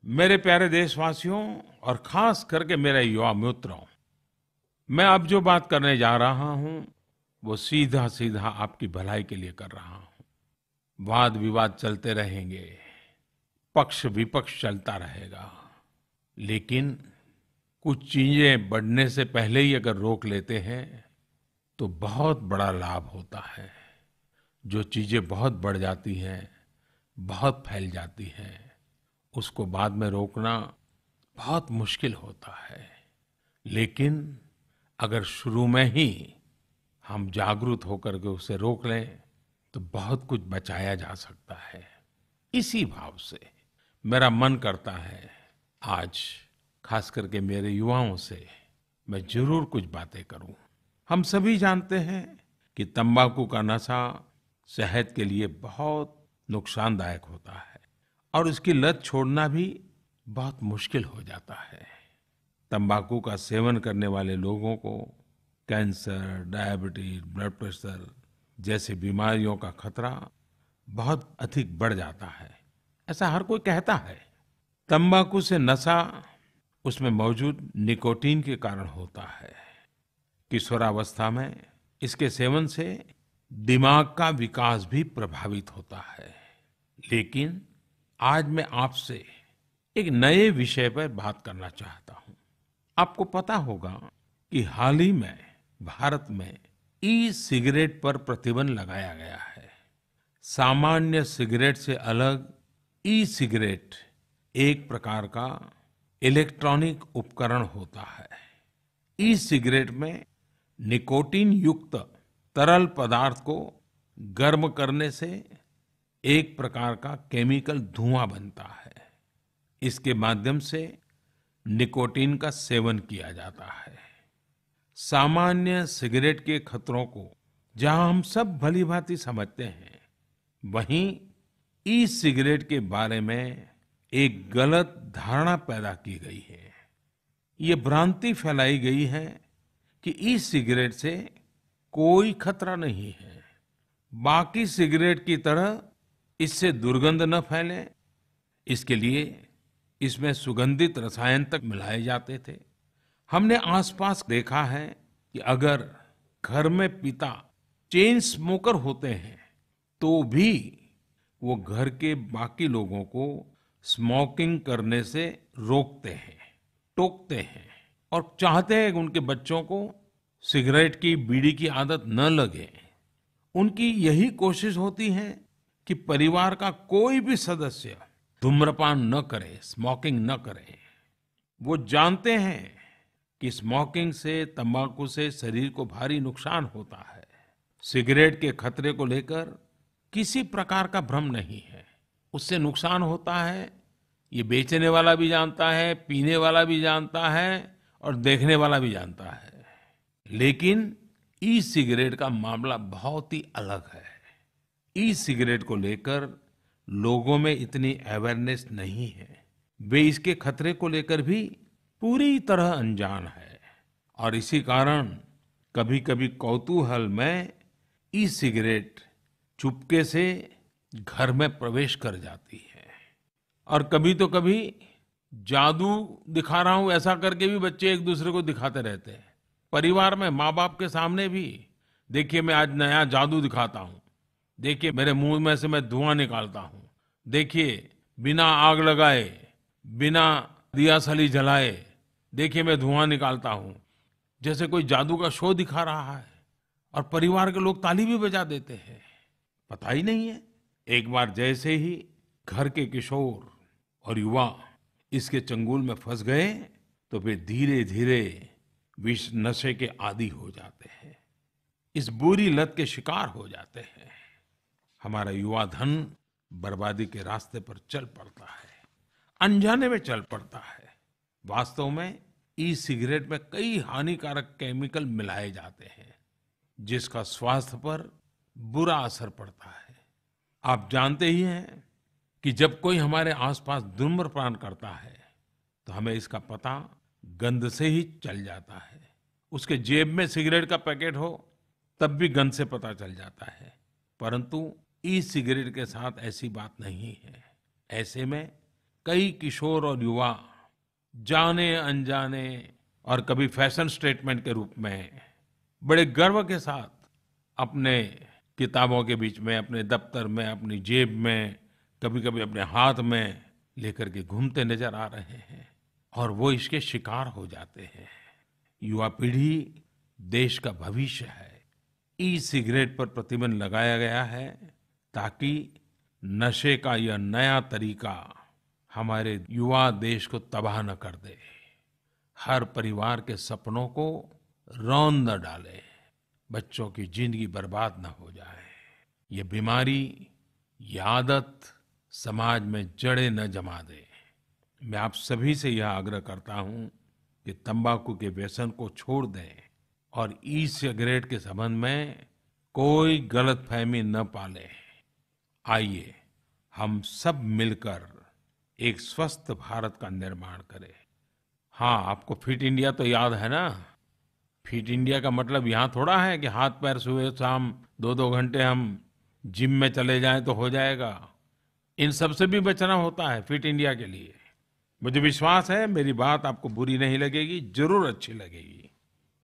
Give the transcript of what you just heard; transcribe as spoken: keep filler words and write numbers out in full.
मेरे प्यारे देशवासियों और खास करके मेरे युवा मित्रों, मैं अब जो बात करने जा रहा हूं वो सीधा सीधा आपकी भलाई के लिए कर रहा हूं। वाद विवाद चलते रहेंगे, पक्ष विपक्ष चलता रहेगा, लेकिन कुछ चीजें बढ़ने से पहले ही अगर रोक लेते हैं तो बहुत बड़ा लाभ होता है। जो चीजें बहुत बढ़ जाती हैं, बहुत फैल जाती हैं, उसको बाद में रोकना बहुत मुश्किल होता है। लेकिन अगर शुरू में ही हम जागरूक होकर के उसे रोक लें तो बहुत कुछ बचाया जा सकता है। इसी भाव से मेरा मन करता है आज खास करके मेरे युवाओं से मैं जरूर कुछ बातें करूं। हम सभी जानते हैं कि तंबाकू का नशा सेहत के लिए बहुत नुकसानदायक होता है और उसकी लत छोड़ना भी बहुत मुश्किल हो जाता है। तंबाकू का सेवन करने वाले लोगों को कैंसर, डायबिटीज, ब्लड प्रेशर जैसी बीमारियों का खतरा बहुत अधिक बढ़ जाता है, ऐसा हर कोई कहता है। तंबाकू से नशा उसमें मौजूद निकोटीन के कारण होता है। किशोरावस्था में इसके सेवन से दिमाग का विकास भी प्रभावित होता है। लेकिन आज मैं आपसे एक नए विषय पर बात करना चाहता हूं। आपको पता होगा कि हाल ही में भारत में ई सिगरेट पर प्रतिबंध लगाया गया है। सामान्य सिगरेट से अलग ई सिगरेट एक प्रकार का इलेक्ट्रॉनिक उपकरण होता है। ई सिगरेट में निकोटीन युक्त तरल पदार्थ को गर्म करने से एक प्रकार का केमिकल धुआं बनता है। इसके माध्यम से निकोटीन का सेवन किया जाता है। सामान्य सिगरेट के खतरों को जहां हम सब भलीभांति समझते हैं, वहीं ई सिगरेट के बारे में एक गलत धारणा पैदा की गई है। ये भ्रांति फैलाई गई है कि ई सिगरेट से कोई खतरा नहीं है। बाकी सिगरेट की तरह इससे दुर्गंध न फैले, इसके लिए इसमें सुगंधित रसायन तक मिलाए जाते थे। हमने आसपास देखा है कि अगर घर में पिता चेन स्मोकर होते हैं तो भी वो घर के बाकी लोगों को स्मोकिंग करने से रोकते हैं, टोकते हैं और चाहते हैं कि उनके बच्चों को सिगरेट की, बीड़ी की आदत न लगे। उनकी यही कोशिश होती है कि परिवार का कोई भी सदस्य धूम्रपान न करे, स्मोकिंग न करे। वो जानते हैं कि स्मोकिंग से, तंबाकू से शरीर को भारी नुकसान होता है। सिगरेट के खतरे को लेकर किसी प्रकार का भ्रम नहीं है। उससे नुकसान होता है, ये बेचने वाला भी जानता है, पीने वाला भी जानता है और देखने वाला भी जानता है। लेकिन ई सिगरेट का मामला बहुत ही अलग है। ई सिगरेट को लेकर लोगों में इतनी अवेयरनेस नहीं है। वे इसके खतरे को लेकर भी पूरी तरह अनजान है और इसी कारण कभी-कभी कौतूहल में ई सिगरेट चुपके से घर में प्रवेश कर जाती है। और कभी तो कभी जादू दिखा रहा हूं ऐसा करके भी बच्चे एक दूसरे को दिखाते रहते हैं। परिवार में माँ बाप के सामने भी, देखिए मैं आज नया जादू दिखाता हूं, देखिए मेरे मुंह में से मैं धुआं निकालता हूं, देखिए बिना आग लगाए, बिना दियासली जलाए, देखिए मैं धुआं निकालता हूं, जैसे कोई जादू का शो दिखा रहा है। और परिवार के लोग ताली भी बजा देते हैं। पता ही नहीं है। एक बार जैसे ही घर के किशोर और युवा इसके चंगुल में फंस गए तो वे धीरे धीरे विष नशे के आदी हो जाते हैं, इस बुरी लत के शिकार हो जाते हैं। हमारा युवा धन बर्बादी के रास्ते पर चल पड़ता है, अनजाने में चल पड़ता है। वास्तव में ई सिगरेट में कई हानिकारक केमिकल मिलाए जाते हैं जिसका स्वास्थ्य पर बुरा असर पड़ता है। आप जानते ही हैं कि जब कोई हमारे आसपास धूम्रपान करता है तो हमें इसका पता गंध से ही चल जाता है। उसके जेब में सिगरेट का पैकेट हो तब भी गंध से पता चल जाता है। परंतु ई सिगरेट के साथ ऐसी बात नहीं है। ऐसे में कई किशोर और युवा जाने अनजाने और कभी फैशन स्टेटमेंट के रूप में बड़े गर्व के साथ अपने किताबों के बीच में, अपने दफ्तर में, अपनी जेब में, कभी-कभी अपने हाथ में लेकर के घूमते नजर आ रहे हैं और वो इसके शिकार हो जाते हैं। युवा पीढ़ी देश का भविष्य है। ई सिगरेट पर प्रतिबंध लगाया गया है ताकि नशे का यह नया तरीका हमारे युवा देश को तबाह न कर दे, हर परिवार के सपनों को रौंद न डाले, बच्चों की जिंदगी बर्बाद न हो जाए। ये बीमारी, ये आदत समाज में जड़ें न जमा दे। मैं आप सभी से यह आग्रह करता हूं कि तंबाकू के व्यसन को छोड़ दें और ई सिगरेट के संबंध में कोई गलतफहमी न पालें। आइए हम सब मिलकर एक स्वस्थ भारत का निर्माण करें। हाँ, आपको फिट इंडिया तो याद है ना? फिट इंडिया का मतलब यहाँ थोड़ा है कि हाथ पैर सुबह शाम दो दो घंटे हम जिम में चले जाएं तो हो जाएगा। इन सब से भी बचना होता है फिट इंडिया के लिए। मुझे विश्वास है मेरी बात आपको बुरी नहीं लगेगी, जरूर अच्छी लगेगी।